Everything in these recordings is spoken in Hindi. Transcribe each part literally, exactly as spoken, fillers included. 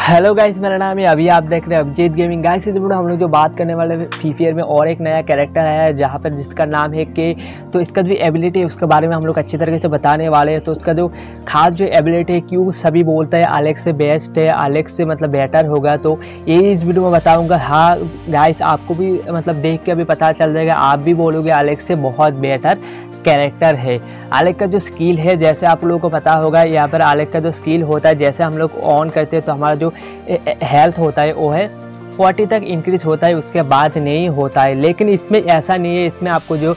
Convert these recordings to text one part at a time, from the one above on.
हेलो गाइस, मेरा नाम है अभी। आप देख रहे हैं अभिजीत गेमिंग। गाइस इस वीडियो हम लोग जो बात करने वाले फ्री फायर में और एक नया कैरेक्टर है जहां पर जिसका नाम है के। तो इसका जो एबिलिटी है उसके बारे में हम लोग अच्छी तरीके से बताने वाले हैं। तो उसका जो खास जो एबिलिटी है, क्यों सभी बोलते हैं एलेक्स से बेस्ट है, एलेक्स से मतलब बेटर होगा, तो ये इस वीडियो में बताऊँगा। हाँ गाइस, आपको भी मतलब देख के अभी पता चल जाएगा, आप भी बोलोगे एलेक्स से बहुत बेहतर कैरेक्टर है। एलेक्स का जो स्किल है, जैसे आप लोगों को पता होगा, यहाँ पर एलेक्स का जो स्किल होता है, जैसे हम लोग ऑन करते हैं तो हमारा जो हेल्थ होता है वो है चालीस तक इंक्रीज होता है, उसके बाद नहीं होता है। लेकिन इसमें ऐसा नहीं है, इसमें आपको जो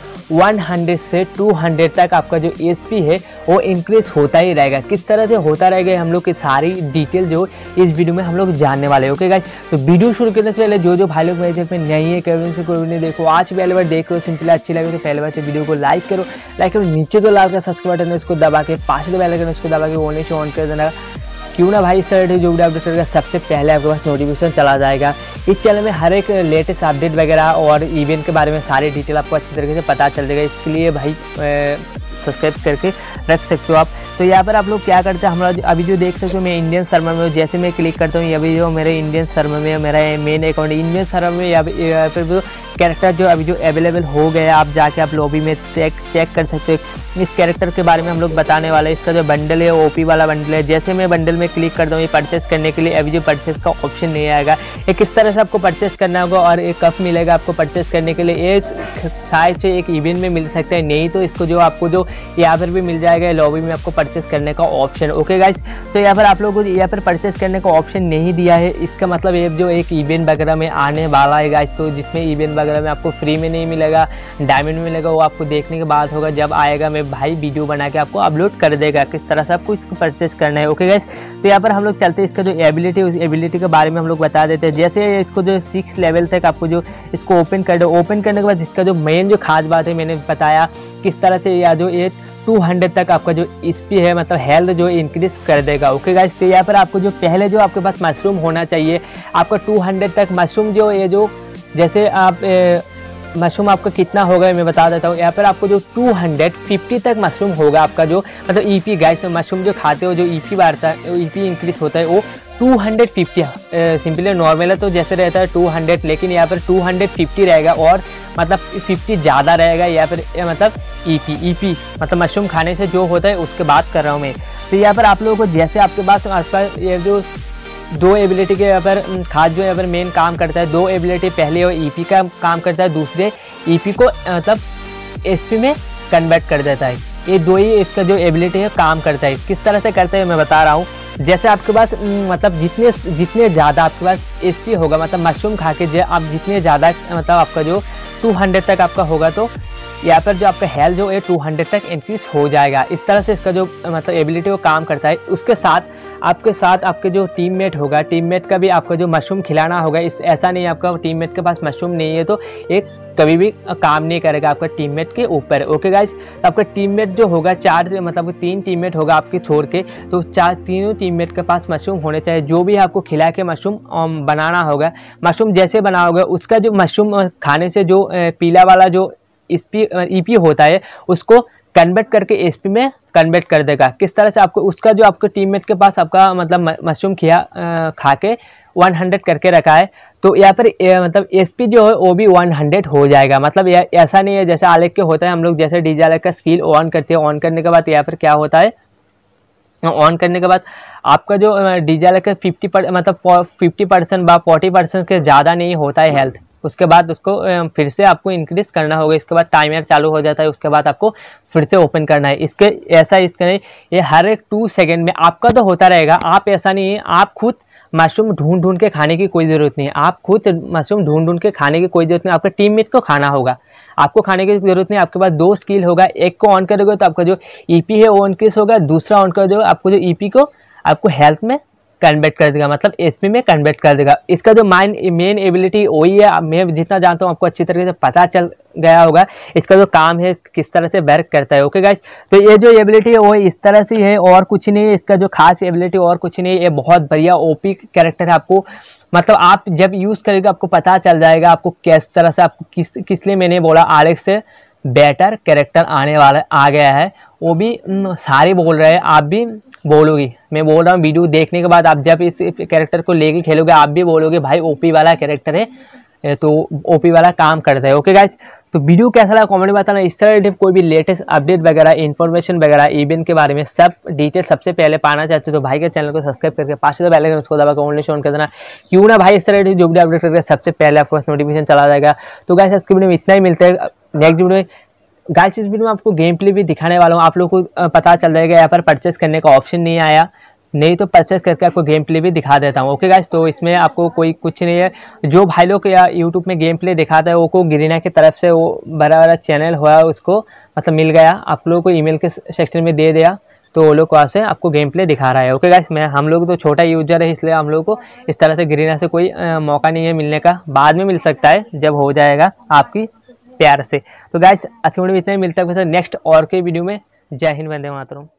सौ से दो सौ तक आपका जो एचपी है वो इंक्रीज होता ही रहेगा। किस तरह से होता रहेगा हम लोग की सारी डिटेल जो इस वीडियो में हम लोग जानने वाले हैं। ओके गाइस, तो वीडियो शुरू करने से पहले जो जो भाई लोग मेरे चैनल पे नहीं है, कभी से कोई नहीं देखो, आज पहले बार देख लो, सिंपली अच्छी लगे तो पहले बार से वीडियो को लाइक करो, लाइक करो, नीचे जो लाल का सब्सक्राइब बटन है उसको दबा के पास में बेल आइकन उसको दबा के ओनली से ऑन कर देना। क्यों ना भाई, इस तरह जो वीडियो अपडेट करेगा सबसे पहले आपके पास नोटिफिकेशन चला जाएगा। इस चैनल में हर एक लेटेस्ट अपडेट वगैरह और इवेंट के बारे में सारी डिटेल आपको अच्छी तरीके से पता चल जाएगा। इसके लिए भाई सब्सक्राइब करके रख सकते हो आप। तो यहाँ पर आप लोग क्या करते हैं, हमारा अभी जो देख सकते हो मैं इंडियन सर्वर में, जैसे मैं क्लिक करता हूँ अभी जो मेरे इंडियन सर्वर में मेरा मेन अकाउंट इंडियन सर्वर में, यहाँ पर जो कैरेक्टर जो अभी जो अवेलेबल हो गया, आप जाके आप लॉबी में चेक चेक कर सकते हो। इस कैरेक्टर के बारे में हम लोग बताने वाले हैं। इसका जो बंडल है ओपी वाला बंडल है। जैसे मैं बंडल में क्लिक करता हूँ ये परचेस करने के लिए, अभी जो परचेस का ऑप्शन नहीं आएगा, ये किस तरह से आपको परचेस करना होगा और एक कब मिलेगा आपको परचेस करने के लिए, एक शायद से एक इवेंट में मिल सकता है, नहीं तो इसको जो आपको जो यहाँ पर भी मिल जाएगा लॉबी में आपको परचेस करने का ऑप्शन। ओके गाइस, तो यहाँ पर आप लोगों को यहाँ पर परचेस करने का ऑप्शन नहीं दिया है, इसका मतलब ये जो एक इवेंट वगैरह में आने वाला है गाइस, तो जिसमें इवेंट वगैरह में आपको फ्री में नहीं मिलेगा, डायमंड मिलेगा, वो आपको देखने के बाद होगा। जब आएगा मैं भाई वीडियो बना के आपको अपलोड कर देगा किस तरह से आपको इसको परचेस करना है। ओके गाइस, तो यहाँ पर हम लोग चलते हैं इसका जो एबिलिटी उस एबिलिटी के बारे में हम लोग बता देते हैं। जैसे इसको जो सिक्स लेवल तक आपको जो इसको ओपन कर दो, ओपन करने के बाद इसका जो मेन जो खास बात है मैंने बताया किस तरह से या जो ये दो सौ तक आपका जो एचपी है मतलब हेल्थ जो इंक्रीज कर देगा। ओके गाइस, तो यहाँ पर आपको जो पहले जो आपके पास मशरूम होना चाहिए, आपका दो सौ तक मशरूम जो ये जो जैसे आप ए, मशरूम आपका कितना होगा मैं बता देता हूँ। यहाँ पर आपको जो दो सौ पचास तक मशरूम होगा आपका जो मतलब ईपी गाइस, मशरूम जो खाते हो जो ईपी बढ़ता है, ईपी इंक्रीज होता है वो दो सौ पचास सिंपली नॉर्मल है तो जैसे रहता है दो सौ, लेकिन यहाँ पर दो सौ पचास रहेगा और मतलब पचास ज़्यादा रहेगा यहाँ पर, मतलब ईपी ईपी मतलब मशरूम खाने से जो होता है उसके बात कर रहा हूँ मैं। तो यहाँ पर आप लोगों को जैसे आपके पास आपका ये जो दो एबिलिटी के यहाँ पर खास जो यहाँ पर मेन काम करता है, दो एबिलिटी, पहले वो ईपी का काम करता है, दूसरे ईपी को मतलब एचपी में कन्वर्ट कर देता है। ये दो ही इसका जो एबिलिटी है काम करता है। किस तरह से करता है मैं बता रहा हूँ। जैसे आपके पास मतलब जितने जितने ज़्यादा आपके पास एचपी होगा, मतलब मशरूम खा के जो आप जितने ज़्यादा मतलब आपका जो दो सौ तक आपका होगा, तो यहाँ पर जो आपका हेल्थ जो है दो सौ तक इंक्रीज हो जाएगा। इस तरह से इसका जो मतलब एबिलिटी वो काम करता है। उसके साथ आपके साथ आपके जो टीममेट होगा, टीममेट का भी आपको जो मशरूम खिलाना होगा। इस ऐसा नहीं आपका टीममेट के पास मशरूम नहीं है तो एक कभी भी काम नहीं करेगा आपका टीममेट के ऊपर। ओके गाइस, तो आपका टीममेट जो होगा चार मतलब तीन टीममेट होगा आपके छोड़ के, तो चार तीनों टीममेट के पास मशरूम होने चाहिए। जो भी आपको खिला के मशरूम बनाना होगा, मशरूम जैसे बनाओगे उसका जो मशरूम खाने से जो पीला वाला जो ईपी होता है उसको कन्वर्ट करके एचपी में कन्वर्ट कर देगा। किस तरह से आपको उसका जो आपके टीममेट के पास आपका मतलब मशरूम खिया खा के सौ करके रखा है, तो यहाँ पर मतलब एचपी जो है वो भी सौ हो जाएगा। मतलब ऐसा नहीं है जैसे आलेख के होता है, हम लोग जैसे डीजे आलेख का स्किल ऑन करते हैं, ऑन करने के बाद यहाँ पर क्या होता है, ऑन करने के बाद आपका जो डीजे आलेख का फिफ्टी पर, मतलब फिफ्टी परसेंट व फोर्टी परसेंट के ज़्यादा नहीं होता है हेल्थ। उसके बाद उसको फिर से आपको इंक्रीज करना होगा। इसके बाद टाइमर चालू हो जाता है, उसके बाद आपको फिर से ओपन करना है। इसके ऐसा इसके नहीं, ये हर एक टू सेकंड में आपका तो होता रहेगा। आप ऐसा नहीं है, आप खुद मशरूम ढूंढ ढूंढ के खाने की कोई ज़रूरत नहीं है, आप खुद मशरूम ढूंढ ढूंढ के खाने की कोई ज़रूरत नहीं, आपका टीममेट को खाना होगा, आपको खाने की जरूरत नहीं। आपके पास दो स्किल होगा, एक को ऑन करोगे तो आपका जो ईपी है वो इंक्रीज होगा, दूसरा ऑन कर दोगे आपको जो ईपी को आपको हेल्थ में कन्वर्ट कर देगा, मतलब एचपी में कन्वर्ट कर देगा। इसका जो माइन मेन एबिलिटी वही है, मैं जितना जानता हूँ आपको अच्छी तरीके से पता चल गया होगा इसका जो काम है किस तरह से वर्क करता है। ओके गाइस, तो ये जो एबिलिटी है वो इस तरह से है और कुछ नहीं है। इसका जो खास एबिलिटी और कुछ नहीं है, ये बहुत बढ़िया ओपी कैरेक्टर है। आपको मतलब आप जब यूज़ करेंगे आपको पता चल जाएगा आपको किस तरह से, आपको किस किस लिए मैंने बोला एलेक्स से बेटर कैरेक्टर आने वाला आ गया है, वो भी न, सारे बोल रहे हैं, आप भी बोलोगे, मैं बोल रहा हूँ वीडियो देखने के बाद आप जब इस कैरेक्टर को लेके खेलोगे आप भी बोलोगे भाई ओपी वाला कैरेक्टर है, तो ओपी वाला काम करता है। ओके गाइस, तो वीडियो कैसा लगा कमेंट में बताना। इस तरह कोई भी लेटेस्ट अपडेट वगैरह, इन्फॉर्मेशन वगैरह, इवेंट के बारे में सब डिटेल सबसे पहले पाना चाहते हो तो भाई के चैनल को सब्सक्राइब करके पास तो पहले उसको दबा के ऑनलाइन ऑन कर देना, क्यों ना भाई इस तरह जो वीडियो अपडेट करके सबसे पहले आपको नोटिफिकेशन चला जाएगा। तो गाइस इसके वीडियो में इतना ही, मिलता है नेक्स्ट वीडियो में। गाइस इस वीडियो में आपको गेम प्ले भी दिखाने वाला हूँ, आप लोग को पता चल जाएगा यहाँ पर परचेस करने का ऑप्शन नहीं आया, नहीं तो परचेस करके आपको गेम प्ले भी दिखा देता हूँ। ओके गाइस, तो इसमें आपको कोई कुछ नहीं है, जो भाई लोग या यूट्यूब में गेम प्ले दिखाता है वो को गिरिना की तरफ से वो बड़ा बड़ा चैनल हुआ उसको मतलब मिल गया, आप लोगों को ईमेल के सेक्शन में दे दिया तो वो लोग वहाँ से आपको गेम प्ले दिखा रहा है। ओके गाइस, मैं हम लोग तो छोटा यूजर है इसलिए हम लोग को इस तरह से गिरिना से कोई आ, मौका नहीं है मिलने का, बाद में मिल सकता है जब हो जाएगा आपकी प्यार से। तो गाइस अच्छी वीडियो में इतना ही, मिलता है नेक्स्ट और के वीडियो में। जय हिंद, वंदे मातरम।